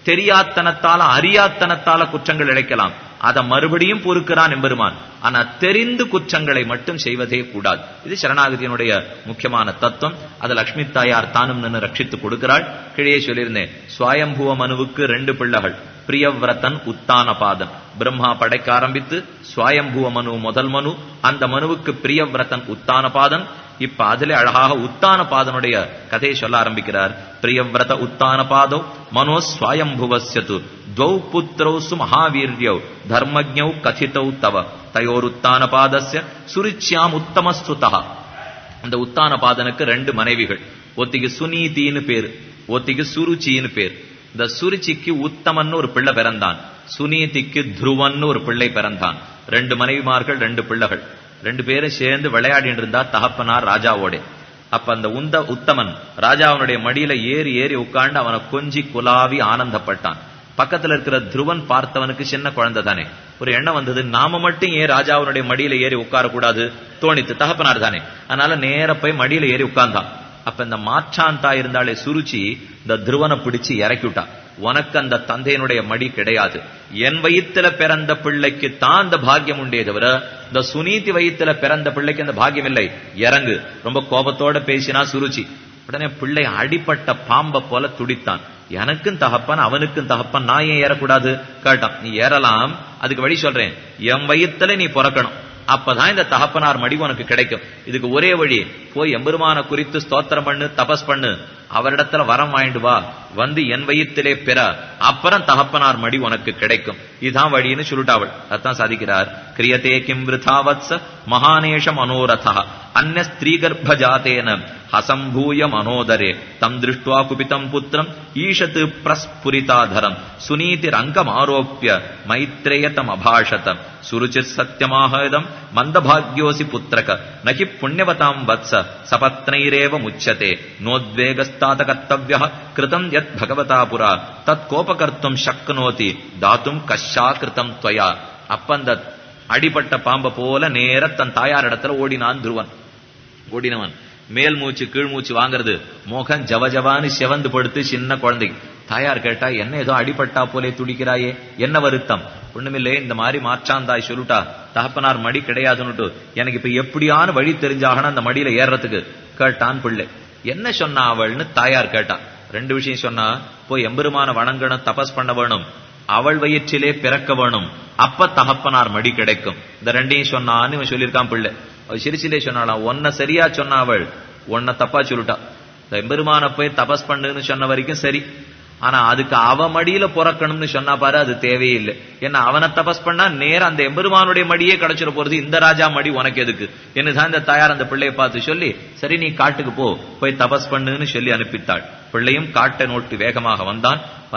தெரியாத்தனத்தால அறியாத்தனத்தால குற்றங்கள் இழைக்கலாம், அதை மறுபடியும் பொறுக்கிறான் எம்பெருமான். ஆனா தெரிந்து குற்றங்களை மட்டும் செய்வதே கூடாது. இது சரணாகதியினுடைய முக்கியமான தத்துவம். அது லட்சுமி தாயார் தானும் நின்று ரட்சித்து கொடுக்கிறாள். கீழே சொல்லியிருந்தேன், சுவயம்புவ மனுவுக்கு 2 பிள்ளைகள், பிரியவிரதன் உத்தானபாதன். பிரம்மா படைக்க ஆரம்பித்து சுவயம்புவ மனு முதல் மனு, அந்த மனுவுக்கு பிரியவிரதன் உத்தானபாதன். இப்ப அதிலே அழகாக உத்தானபாதனுடைய கதையை சொல்ல ஆரம்பிக்கிறார். பிரியவிரத உத்தானபாதோ மனோ ஸ்வயம்புவஸ்யது द्वौ पुत्रौ सुमहावीर्यौ धर्मज्ञौ कथितौ तव तयोरुत्तानपादस्य सुरुच्याम उत्तमस्तुतः. அந்த உத்தானபாதனுக்கு 2 மனைவிகள். ஒத்திக்கு சுனீதின்னு பேரு, ஒத்திக்கு சுருச்சின்னு பேர். இந்த சுருச்சிக்கு உத்தமன் ஒரு பிள்ளை பிறந்தான், சுனீதிக்கு துருவன் ஒரு பிள்ளை பிறந்தான். 2 மனைவிமார்கள், 2 பிள்ளைகள். 2 பேரும் சேர்ந்து விளையாடிட்டு இருந்தா தகப்பனார் ராஜாவோட. அப்ப அந்த உத்தமன் ராஜாவனுடைய மடியில ஏறி ஏறி உட்கார்ந்து அவனை கொஞ்சி குலாவி ஆனந்தப்பட்டான். பக்கத்துல இருக்கிற துருவன் பார்த்தவனுக்கு சின்ன குழந்தை தானே, ஒரு எண்ணம் வந்தது, நாம மட்டும் ஏன் ராஜாவுடைய மடியில ஏறி உட்கார கூடாது தோணித்து. தகப்பனார் தானே, அதனால நேர போய் மடியில ஏறி உட்கார்ந்தான். அப்ப இந்த மாற்றாந்தா இருந்தாலே சுருச்சி இந்த துருவனை பிடிச்சு இறக்கிவிட்டா. உனக்கு அந்த தந்தையினுடைய மடி கிடையாது, என் வயிற்றுல பிறந்த பிள்ளைக்கு தான் அந்த பாக்கியம் உண்டே தவிர இந்த சுனீதி வயிற்றுல பிறந்த பிள்ளைக்கு அந்த பாக்கியம் இல்லை, இறங்கு. ரொம்ப கோபத்தோட பேசினா சுருச்சி. உடனே பிள்ளை அடிப்பட்ட பாம்பை போல துடித்தான். எனக்கும் தகப்பன் அவனுக்கும் தகப்பன், நான் ஏன் ஏறக்கூடாது கேட்டான். நீ ஏறலாம், அதுக்கு வழி சொல்றேன். என் வயித்துல நீ பிறக்கணும், அப்பதான் இந்த தகப்பனார் மடி உனக்கு கிடைக்கும். இதுக்கு ஒரே வழி, போய் எம்பெருமான குறித்து ஸ்தோத்திரம் பண்ணு, தபஸ் பண்ணு, அவரிடத்துல வரம் வாங்கிட்டு வா, வந்து என் வயிற்றிலே பெற, அப்புறம் தகப்பனார் மடி உனக்கு கிடைக்கும். இதுதான் வழின்னு சொல்லிட்டாவள். அதான் சாதிக்கிறார். கிரியதே கிம் விருதாவத்ஸ மகானேஷ மனோரதா அன்ய ஸ்திரீ கர்ப்பஜாதேன ஹசம்பூய மனோதரே தம் திருஷ்டுவா குபிதம் புத்திரம் ஈஷத்து பிரஸ்புரிதாதரம் சுனீதி ரங்கம் ஆரோப்பிய மைத்ரேயதம் அபாஷத சுருச்சிர் சத்தியமாஹதம் மந்தபாக்யோசி புத்திரக நகி புண்ணியவதாம் வத்ஸ சபத்னைரேவ முச்சதே நோத்வேகஸ்தாத கர்த்தவ்யः கிருதம் யத் பகவதா புரா தத் கோபகர்த்தும் சக்னோதி தாத்தும் கஷ்யா கிருதம் த்வயா. அப்ப அந்த அடிபட்ட பாம்பை போல நேர தன் தாயார் இடத்துல ஓடினான் துருவன். ஓடினவன் மேல் மூச்சு கீழ் மூச்சு வாங்குறது, மோகன் ஜவஜவான்னு செவந்து படுத்து சின்ன குழந்தைக்கு. தாயார் கேட்டா, என்ன ஏதோ அடிபட்டா போலே துடிக்கிறாயே, என்ன வருத்தம்? ஒண்ணுமில்லே, இந்த மாதிரி மாற்றாந்தாய் சொல்லிட்டா தகப்பனார் மடி கிடையாதுன்னுட்டு, எனக்கு இப்ப எப்படியான வழி தெரிஞ்சாகணும் அந்த மடியில ஏறத்துக்கு கேட்டான் பிள்ளை. என்ன சொன்னா அவள்னு தாயார் கேட்டா. 2 விஷயம் சொன்னா, போய் எம்பெருமான வணங்கணும், தபஸ் பண்ண வேணும், அவள் வயிற்றிலே பிறக்க வேணும், அப்ப தகப்பனார் மடி கிடைக்கும். இந்த 2ஐயும் சொன்னான்னு இவன் சொல்லியிருக்கான் பிள்ளை. அவள் சிரிச்சிலே சொன்னாலாம், ஒன்ன சரியா சொன்னா அவள், ஒன்ன தப்பா சொல்லிட்டா. இந்த எம்பெருமான போய் தபஸ் பண்ணுன்னு சொன்ன வரைக்கும் சரி, ஆனா அதுக்கு அவ மடியில பிறக்கணும்னு சொன்னா பாரு, அது தேவையில்லை. ஏன்னா அவனை தபஸ் பண்ணா நேரம் அந்த எம்பெருமானுடைய மடியே கிடைச்சிட போறது, இந்த ராஜா மடி உனக்கு எதுக்கு என்னதான் இந்த தாயார் அந்த பிள்ளையை பார்த்து சொல்லி, சரி நீ காட்டுக்கு போய் தபஸ் பண்ணுன்னு சொல்லி அனுப்பித்தாள். பிள்ளையும் காட்டை நோட்டு வேகமாக வந்தா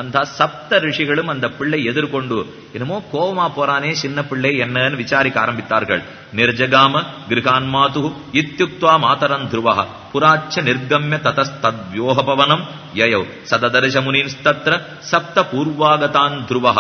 சப்த ரிஷிகளும் அந்த பிள்ளை எதிர்கொண்டு என்னமோ கோவமா போறானே சின்ன பிள்ளை என்னன்னு விசாரிக்க ஆரம்பித்தார்கள். நிர்ஜகாம கிருகான் மாது இத்யுக்த்வா மாதரன் துருவஹ புராச்ச நிர்கம்ய ததஸ்தத்வ்யோஹபவனம் யயௌ சததர்ஷ முனின்ஸ்தத்ர சப்த பூர்வாகதான் துருவஹ.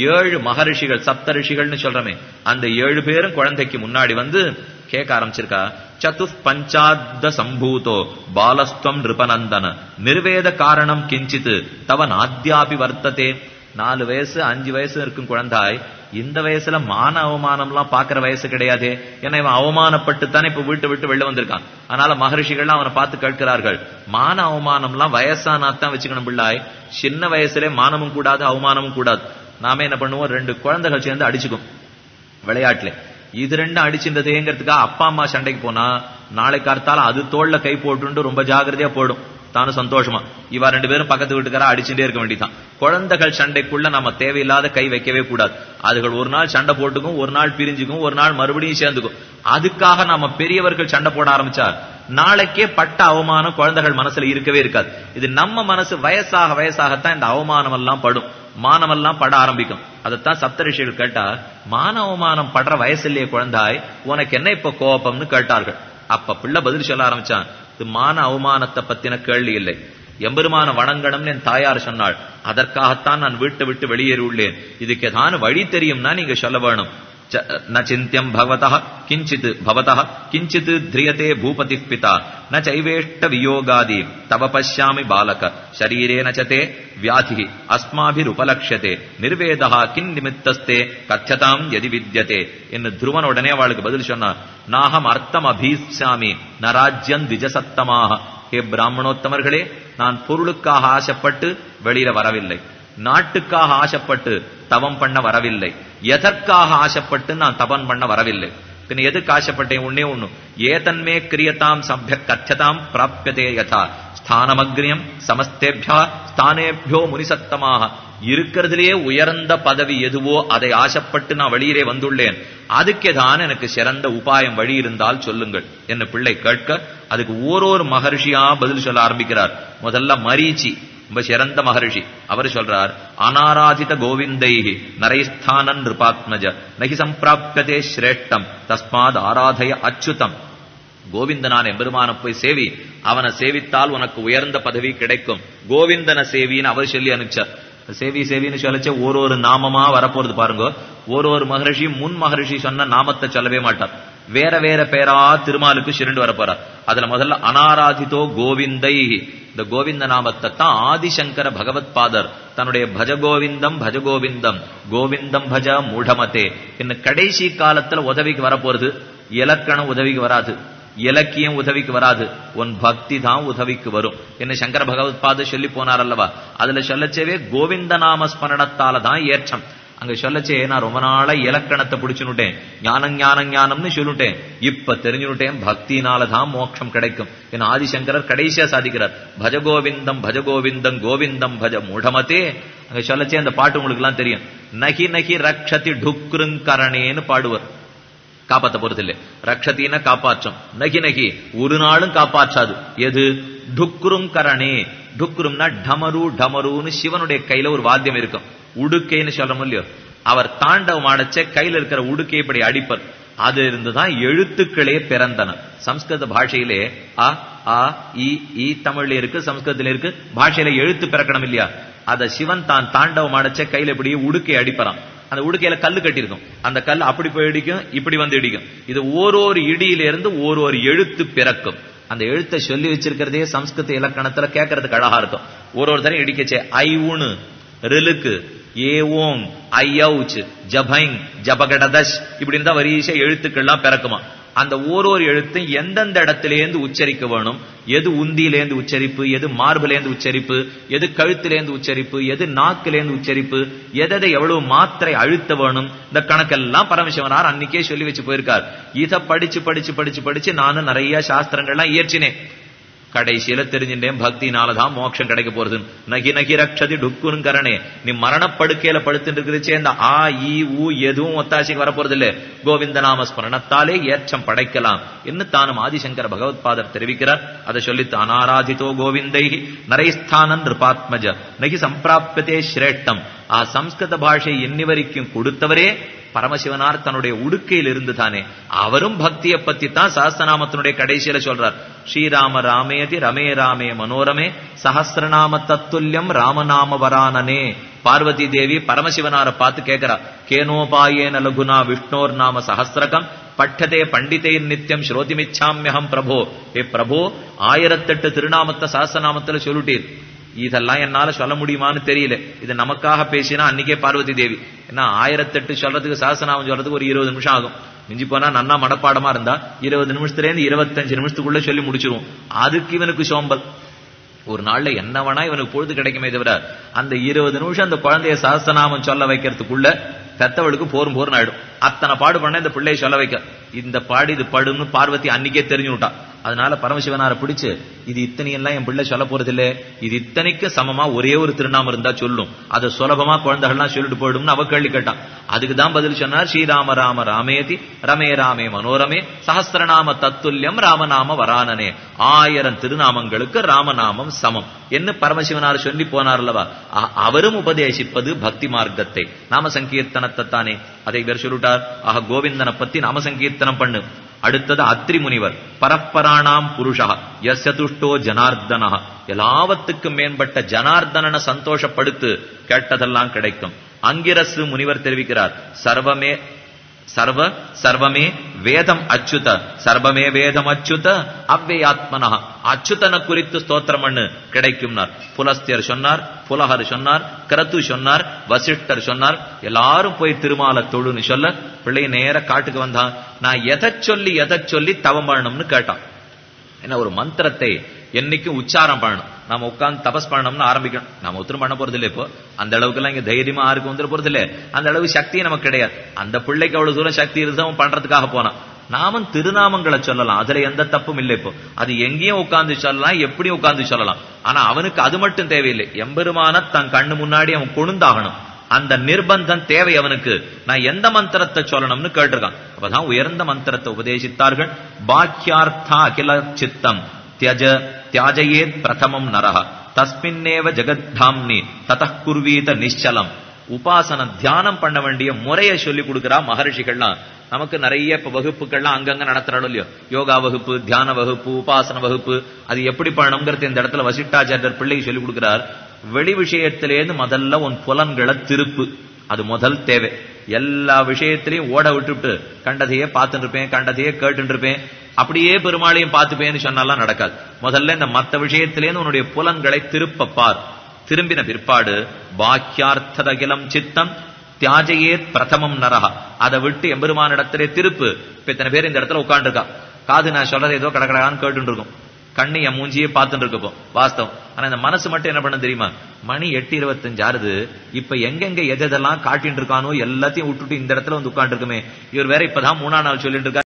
7 மகரிஷிகள், சப்த ரிஷிகள்னு சொல்றமே, அந்த 7 பேரும் குழந்தைக்கு முன்னாடி வந்து கேட்க ஆரம்பிச்சிருக்கா. சதுஷ் பஞ்சாத்த சம்பூதோ பாலஸ்துவம் நிருபநந்தன நிர்வேத காரணம் கிஞ்சித்து தவ நாத்யாபி வர்த்ததே. 4 வயசு 5 வயசு இருக்கும் குழந்தாய், இந்த வயசுல மான அவமானம்லாம் பாக்குற வயசு கிடையாதே. ஏன்னா இவன் அவமானப்பட்டுத்தானே இப்ப வீட்டு விட்டு வெளில வந்திருக்கான். அதனால மகரிஷிகள்லாம் அவனை பார்த்து கேட்கிறார்கள், மான அவமானம்லாம் வயசானாத்தான் வச்சுக்கணும் பிள்ளாய், சின்ன வயசுல மானமும் கூடாது அவமானமும் கூடாது. நாம என்ன பண்ணுவோம், 2 குழந்தைகள் சேர்ந்து அடிச்சுக்கும் விளையாட்டுல. இது 2 அடிச்சுன்றதேங்கிறதுக்காக அப்பா அம்மா சண்டைக்கு போனா நாளை கார்த்தால அது தோல்ல கை போட்டு ரொம்ப ஜாகிரதையா போடும், தானும் சந்தோஷமா. இவா 2 பேரும் பக்கத்து வீட்டுக்காரா அடிச்சுட்டே இருக்க வேண்டியதான். குழந்தைகள் சண்டைக்குள்ள நம்ம தேவையில்லாத கை வைக்கவே கூடாது. அதுகள் ஒரு நாள் சண்டை போட்டுக்கும், ஒரு நாள் பிரிஞ்சுக்கும், ஒரு நாள் மறுபடியும் சேர்ந்துக்கும். அதுக்காக நம்ம பெரியவர்கள் சண்டை போட ஆரம்பிச்சா நாளைக்கே பட்ட அவமானம் குழந்தைகள் மனசுல இருக்கவே இருக்காது. இது நம்ம மனசு வயசாக வயசாகத்தான் இந்த அவமானம் எல்லாம் படும், மானமெல்லாம் பட ஆரம்பிக்கும். அதைத்தான் சப்தரிஷிகள் கேட்டா, மான அவமானம் படுற வயசு இல்லையே குழந்தாய், உனக்கு என்ன இப்ப கோபம்னு கேட்டார்கள். அப்ப பிள்ளை பதில் சொல்ல ஆரம்பிச்சான், இது மான அவமானத்தை பத்தின கேள்வி இல்லை, எம்பெருமான வணங்கணும்னு என் தாயார் சொன்னாள், அதற்காகத்தான் நான் வீட்டை விட்டு வெளியேறி உள்ளேன். இதுக்கு ஏதான வழி தெரியும்னா நீங்க சொல்ல வேணும். ந சிந்தியம் பவதः கிஞ்சித் பவதः கிஞ்சித் த்ரியதே பூபதி பிதா ந சைவேஷ்ட வியோகாதி தவ பஷ்யாமி பாலக ஷரீரே நச்சதே வியாதி அஸ்மாபிருபலக்ஷதே நிர்வேதா கின் நிமித்தஸ்தே கத்யதாம் யதி வித்யதே என்று துருவன் உடனே அவளுக்கு பதில் சொன்னார். நாகம் அர்த்தம் அபீசாமி நராஜ்யம் திஜசத்தமாக. ஹே பிராமணோத்தமர்களே, நான் பொருளுக்காக ஆசைப்பட்டு வெளியில வரவில்லை, நாட்டுக்காக ஆசைப்பட்டு தவம் பண்ண வரவில்லை, எதற்காக ஆசைப்பட்டு நான் தபம் பண்ண வரவில்லை. பின் எதுக்கு ஆசைப்பட்டேன்? ஒன்னே ஒண்ணு, ஏதன்மே கிரியதாம் சம்பிய கத்யதாம் பிராப்யதே யதா ஸ்தானமக்ரியம் சமஸ்தேபியா ஸ்தானேபியோ முனிசத்தமாக. இருக்கிறதுலேயே உயர்ந்த பதவி எதுவோ அதை ஆசைப்பட்டு நான் வெளியிலே வந்துள்ளேன். அதுக்கேதான் எனக்கு சிறந்த உபாயம் வழி இருந்தால் சொல்லுங்கள் என்ன பிள்ளை கேட்க, அதுக்கு ஓரோரு மகர்ஷியா பதில் சொல்ல ஆரம்பிக்கிறார். முதல்ல மரீச்சி, ரொம்ப சிறந்த மகர்ஷி. அவர் சொல்றார், அனாராதித கோவிந்தைஹி நரைஸ்தானன் நிருபாத்மஜ நகி சம்பிராப்யதே ஸ்ரேஷ்டம் தஸ்மாத் ஆராதய அச்சுதம். கோவிந்தனான எம்பெருமான போய் சேவி, அவனை சேவித்தால் உனக்கு உயர்ந்த பதவி கிடைக்கும். கோவிந்தன சேவின்னு அவர் சொல்லி அனுப்பிச்சார். சேவி சேவின்னு சொல்லச்ச ஒரு நாமமா வரப்போறது பாருங்க. ஒரு மகர்ஷி முன் மகர்ஷி சொன்ன நாமத்தை சொல்லவே மாட்டார், வேற வேற பேரா திருமாலுக்கு சிறண்டு வரப்போறார். அதுல முதல்ல அனாராதிதோ கோவிந்தை, இந்த கோவிந்த நாமத்தை தான் ஆதிசங்கர பகவத் பாதர் தன்னுடைய பஜகோவிந்தம் பஜகோவிந்தம் கோவிந்தம் பஜ மூடமதே இன்னும் கடைசி காலத்துல உதவிக்கு வரப்போறது. இலக்கணம் உதவிக்கு வராது, இலக்கியம் உதவிக்கு வராது, உன் பக்தி தான் உதவிக்கு வரும் என்ன சங்கர பகவத் பாத சொல்லி போனார் அல்லவா. அதுல சொல்லச்சேவே கோவிந்த நாமஸ்மரணத்தால தான் ஏற்றம். அங்க சொல்லச்சே நான் ரொம்ப நாளா இலக்கணத்தை பிடிச்சுனுட்டேன், ஞானம் ஞானம் ஞானம்னு சொல்லிட்டேன், இப்ப தெரிஞ்சுட்டேன் பக்தினாலதான் மோட்சம் கிடைக்கும் என் ஆதிசங்கரர் கடைசியா சாதிக்கிறார். பஜகோவிந்தம் பஜகோவிந்தம் கோவிந்தம் பஜ மூடமதே. அங்க சொல்லச்சே அந்த பாட்டு உங்களுக்கு எல்லாம் தெரியும். நகி நகி ரக்ஷதி டுக்ருங்கரணேன்னு பாடுவர். காப்பாத்த போறது இல்லை, ரக்ஷத்தின காப்பாற்றும், நகி நகி ஒரு நாளும் காப்பாற்றாது. எது? டுக்ரும் கரணே. டுக்ரும்னா டமரு டமருன்னு சிவனுடைய கையில ஒரு வாத்தியம் இருக்கும், உடுக்கைன்னு சொல்றோம் இல்லையோ. அவர் தாண்டவம் ஆடச்ச கையில இருக்கிற உடுக்கை இப்படி அடிப்பர். அது இருந்துதான் எழுத்துக்களே பிறந்தன. சம்ஸ்கிருத பாஷையிலே அ ஆ இ தமிழ்ல இருக்கு, சம்ஸ்கிருதத்துல இருக்கு. பாஷையில எழுத்து பிறக்கணும் இல்லையா, அத சிவன் தான் தாண்டவம் ஆடச்ச கையில இப்படியே உடுக்கை அடிப்பறான். அந்த உடுக்கையில கல்லு கட்டிருக்கும், அந்த கல் அப்படி போய் இடிக்கும், இப்படி வந்து இடிக்கும். இது ஓரோரு இடியிலிருந்து ஓரோரு எழுத்து பிறக்கும். அந்த எழுத்தை சொல்லி வச்சிருக்கிறதே சம்ஸ்கிருத இலக்கணத்துல கேட்கறதுக்கு அழகா இருக்கும். ஒரு தரம் இடிக்கச்சே ஐ உணு ரிலுக்கு ஏ ஓங் ஐயவுச்சு ஜபைங் ஜபகடதஷ் இப்படி இருந்தா வரிசை எழுத்துக்கள்லாம் பிறக்குமா. அந்த ஓரோரு எழுத்தும் எந்தெந்த இடத்திலேருந்து உச்சரிக்க வேணும், எது உந்தியிலேருந்து உச்சரிப்பு, எது மார்பிலேருந்து உச்சரிப்பு, எது கழுத்திலேருந்து உச்சரிப்பு, எது நாக்கிலேருந்து உச்சரிப்பு, எதை எவ்வளவு மாத்திரை அழுத்த வேணும், இந்த கணக்கெல்லாம் பரமசிவனார் அன்னைக்கே சொல்லி வச்சு போயிருக்கார். இதை படிச்சு படிச்சு படிச்சு படிச்சு நானும் நிறைய சாஸ்திரங்கள்லாம் இயற்றினேன். கடைசியில தெரிஞ்சுட்டேன் பக்தினாலதான் மோட்சம் கிடைக்க போறது. நகி நகி ரக்ஷதி டுக்குருங்கரணே. நீ மரணப்படுக்கையில படுத்துட்டு இருக்கிறச்சே இந்த ஆ ஈ ஊ எதுவும் ஒத்தாசிக்கு வரப்போறது இல்ல, கோவிந்த நாம ஸ்மரணத்தாலே ஏற்றம் படைக்கலாம் என்று தானும் ஆதிசங்கர பகவத் பாதர் தெரிவிக்கிறார். அதை சொல்லித்து அனாராதிதோ கோவிந்தை நரைஸ்தானன் நிருபாத்மஜ நகி சம்பிராப்யதே ஸ்ரேஷ்டம். சம்ஸ்கிருத பாஷை எண்ணி வரைக்கும் கொடுத்தவரே பரமசிவனார் தன்னுடைய உடுக்கையில் இருந்து தானே அவரும் பக்தியை பத்தி தான் சஹஸ்ரநாமத்தினுடைய கடைசியில சொல்றார். ஸ்ரீராம ராமேதி ரமே ராமே மனோரமே சஹஸ்ரநாம தத்துல்யம் ராமநாம வரானனே. பார்வதி தேவி பரமசிவனாரை பார்த்து கேட்கிறா, கேனோபாயேன லகுனா விஷ்ணோர் நாம சஹஸ்ரகம் பட்டதே பண்டிதே நித்தியம் ஸ்ரோதிமிச்சாமியகம் பிரபோ. ஏ பிரபோ, 1008 திருநாமத்தை சஹஸ்ரநாமத்துல சொல்லிட்டீர், இதெல்லாம் என்னால சொல்ல முடியுமான்னு தெரியல. இது நமக்காக பேசினா அன்னைக்கே பார்வதி தேவி, ஏன்னா 1008 சொல்றதுக்கு சஹஸ்ரநாமம் சொல்றதுக்கு ஒரு 20 நிமிஷம் ஆகும். மிஞ்சி போனா நன்னா மனப்பாடமா இருந்தா 20 நிமிஷத்துலேருந்து 25 நிமிஷத்துக்குள்ள சொல்லி முடிச்சிருவோம். அதுக்கு இவனுக்கு சோம்பல். ஒரு நாள்ல என்ன வேணா இவனுக்கு பொழுது கிடைக்குமே தவிர அந்த 20 நிமிஷம் அந்த குழந்தைய சஹஸ்ரநாமம் சொல்ல வைக்கிறதுக்குள்ள பெத்தவளுக்கு போரும் போரும் ஆயிடும். அத்தனை பாடு பண்ண இந்த பிள்ளையை சொல்ல வைக்க, இந்த பாடு இது படுன்னு பார்வதி அன்னைக்கே தெரிஞ்சு விட்டா. அதனால பரமசிவனாரை பிடிச்சு, இது இத்தனையெல்லாம் என் பிள்ளை சொல்ல போறது இல்ல, இது இத்தனைக்கு சமமா ஒரே ஒரு திருநாமம் இருந்தா சொல்லும், அதை சுலபமா குழந்தைகள்லாம் சொல்லிட்டு போயிடும்னு அவ கேள்வி கேட்டான். அதுக்குதான் பதில் சொன்னார், ஸ்ரீராம ராம ராமேதி ரமே ராமே மனோரமே சஹஸ்ரநாம தத்துல்யம் ராமநாம வரானனே. 1000 திருநாமங்களுக்கு ராமநாமம் சமம் என்று பரமசிவனார் சொல்லி போனார் அல்லவா. அவரும் உபதேசிப்பது பக்தி மார்க்கத்தை, நாம சங்கீர்த்தனத்தை தானே. அதை வேறு சொல்லிட்டார். கோவிந்தனை பத்தி நாம சங்கீர்த்தனம் பண்ணு. அடுத்தது அத்ரி முனிவர், பரப்பராணாம் புருஷா யஸ்யதுஷ்டோ ஜனார்தனா. எல்லாவத்துக்கும் மேம்பட்ட ஜனார்தனனை சந்தோஷப்படுத்து, கேட்டதெல்லாம் கிடைக்கும். அங்கிரசு முனிவர் தெரிவிக்கிறார், சர்வ சர்வமே வேதம் அச்சுத சர்வமே வேதம் அச்சுத அவ்வேயாத்மனா அச்சுதன குறித்து ஸ்தோத்திரம் பண்ணு கிடைக்கும்னார். புலஸ்தியர் சொன்னார், புலகர் சொன்னார், கிரத்து சொன்னார், வசிஷ்டர் சொன்னார். எல்லாரும் போய் திருமால தொழுன்னு சொல்ல பிள்ளை நேர காட்டுக்கு வந்தான். நான் எதை சொல்லி தவம் பண்ணணும்னு கேட்டான். என்ன ஒரு மந்திரத்தை என்னைக்கும் உச்சாரம் பண்ணணும். நாம உட்கார்ந்து தபஸ் பண்ணணும்னு ஆரம்பிக்கணும். நாம ஒத்துரும் பண்ண போறது இல்லை. இப்போ அந்த அளவுக்கு எல்லாம் இங்க தைரியமா யாருக்கு வந்துட போறது இல்லை. அந்த அளவு சக்தி நமக்கு கிடையாது. அந்த பிள்ளைக்கு அவ்வளவு தூரம் சக்தி இருந்து அவன் பண்றதுக்காக போனான். நாமும் திருநாமங்களை சொல்லலாம், அதுல எந்த தப்பும் இல்லை. இப்போ அது எங்கேயும் உட்கார்ந்து சொல்லலாம், எப்படியும் உட்கார்ந்து சொல்லலாம். ஆனா அவனுக்கு அது மட்டும் தேவையில்லை. எம்பெருமான தன் கண்ணு முன்னாடி அவன் கொழுந்தாகணும். அந்த நிர்பந்தம் தேவை அவனுக்கு. நான் எந்த மந்திரத்தை சொல்லணும்னு கேட்டிருக்கான். அப்பதான் உயர்ந்த மந்திரத்தை உபதேசித்தார்கள். பாக்கியார்த்தா அகில சித்தம் தியஜ தியாஜயேத் பிரதமம் நரஹ தஸ்மின்னேவ ஜெகத்தாம்னி ததः குர்வீத நிச்சலம். உபாசனம் தியானம் பண்ண வேண்டிய முறையை சொல்லி கொடுக்கிறா மகர்ஷிகள்லாம். நமக்கு நிறைய இப்ப வகுப்புகள்லாம் அங்கங்க நடத்துறாலும் இல்லையோ, யோகா வகுப்பு, தியான வகுப்பு, உபாசன வகுப்பு, அது எப்படி பண்ணணுங்கிறது இந்த இடத்துல வசிஷ்டாச்சாரியர் பிள்ளைக்கு சொல்லி கொடுக்கிறார். வெளி விஷயத்திலேருந்து முதல்ல உன் புலன்களை திருப்பு. அது முதல் தேவை. எல்லா விஷயத்திலையும் ஓட விட்டுவிட்டு கண்டதையே பார்த்துட்டு இருப்பேன், கண்டதையே கேட்டு இருப்பேன், அப்படியே பெருமாளையும் பார்த்துப்பேன்னு சொன்னாலாம் நடக்காது. முதல்ல இந்த மற்ற விஷயத்திலேருந்து உன்னுடைய புலன்களை திருப்பப்பார். திரும்பின பிற்பாடு பாக்கியார்த்ததகிலம் சித்தம் தியாஜையே பிரதமம் நரஹா, அதை விட்டு எம்பெருமான இடத்திலே திருப்பு. இப்ப இத்தனை பேர் இந்த இடத்துல உட்காந்துருக்கா, காது நான் சொல்றதை ஏதோ கடகடான்னு கேட்டு இருக்கும், கண்ணு என் மூஞ்சியே பார்த்துட்டு இருக்கப்போ வாஸ்தவம். ஆனா இந்த மனசு மட்டும் என்ன பண்ண தெரியுமா, மணி 8:25 ஆறுது, இப்ப எங்கெங்க எதெல்லாம் காட்டிட்டு இருக்கானோ எல்லாத்தையும் விட்டுட்டு இந்த இடத்துல வந்து உட்காந்து இருக்குமே, இவர் வேற இப்பதான் 3ஆம் நாள் சொல்லிட்டு இருக்காரு.